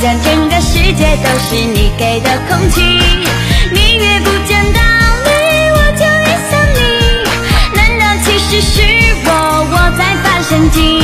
像整个世界都是你给的空气。你越不讲道理，我就越想你。难道其实是我在发神经？